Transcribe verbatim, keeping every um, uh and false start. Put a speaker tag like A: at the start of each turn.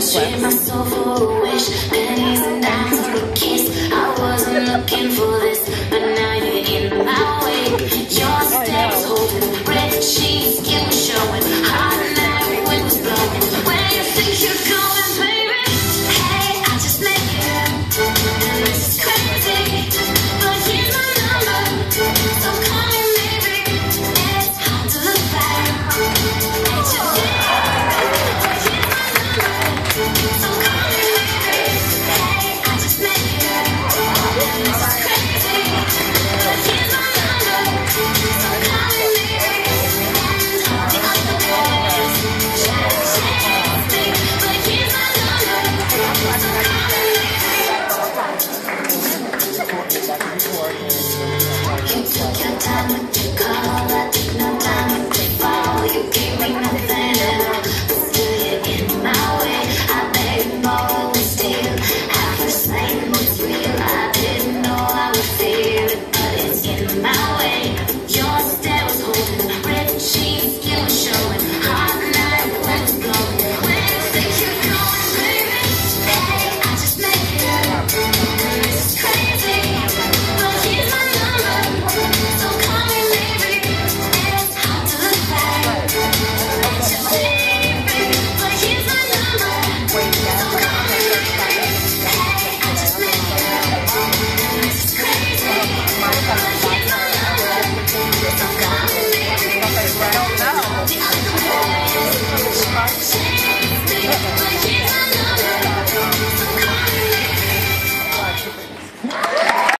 A: trade myself for a wish, pennies and dimes for a kiss. I wasn't looking for this, but now you're in my way. Your steps holding red sheets, skin showing, hot night, wind was blowing. Where you think you're going, baby? Hey, I just met you, and this is crazy, but here's my number, so call me maybe. It's hard to look back at your day, but here's my number, so call me maybe. Hey, I just met you, and this is crazy, but here's my number, so call me maybe. And all the other boys try to chase me, but here's my number, so call me maybe. You took your time with your call,